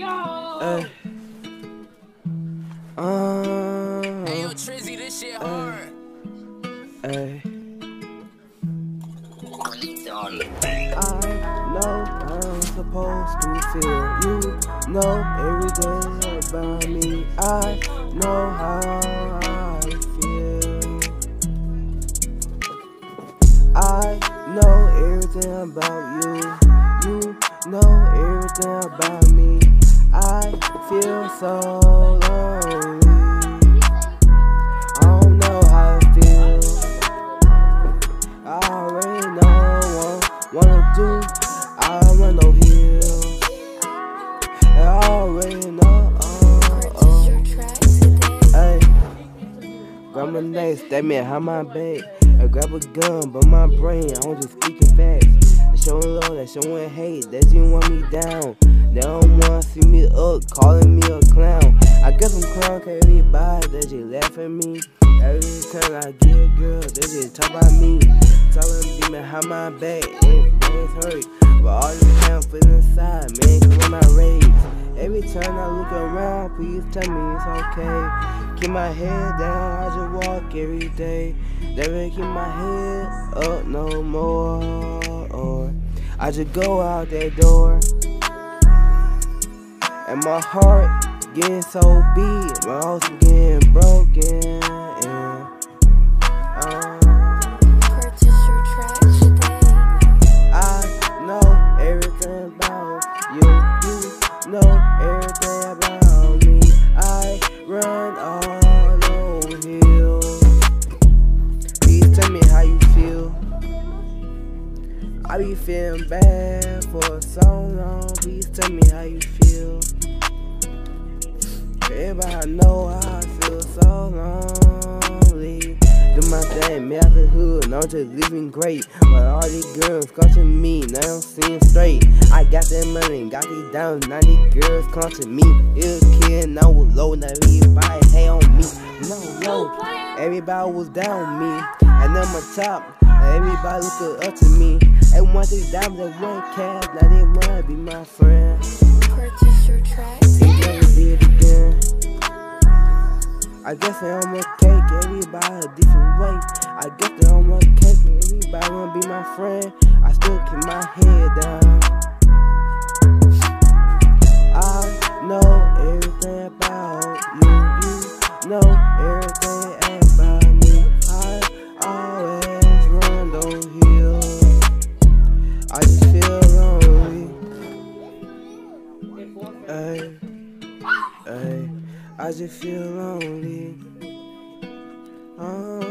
Hey, Hey, yo, Trizzy, this shit hard. Hey. I know I'm supposed to feel. You know everything about me. I know how I feel. I know everything about you. You know everything about me. I feel so lonely. I don't know how to feel. I already know what I wanna do. I don't want no heels. I already know. Hey, grab my neck, stab me how my bag. I grab a gun, but my brain, I'm just speaking facts. They showing love, they showing hate, they just want me down. They don't wanna see me up, calling me a clown. I guess I'm clown, cause everybody, they just laugh at me. Every time I get a girl, they just talk about me. Telling me behind my back, and things hurt. But all the time feeling inside, man, come on my rage. Every time I look around, please tell me it's okay. Keep my head down, I just walk every day. Never keep my head up no more. Or I just go out that door. And my heart getting so big, my house getting broken. I know everything about you. You know everything about me. I run all those hills. Please tell me how you feel. I be feeling bad for so long. Please tell me how you feel. Everybody know how I feel so lonely. Do my thing, me out the hood, and I'm just living great. But all these girls come to me, now I'm seeing straight. I got that money, got these diamonds, now these girls come to me. It was kid, now was low, now everybody hate on me. No, everybody was down on me, and I'm on top, and everybody look up to me. And once these diamonds, they want cash, now they wanna be my friend. Purchase your tracks. I guess they on my cake, everybody a different way. I guess they on my cake, everybody wanna be my friend. I still keep my head down. I know everything about you. You know everything about me. I always run those hills. I just feel lonely. Ay, I just feel lonely.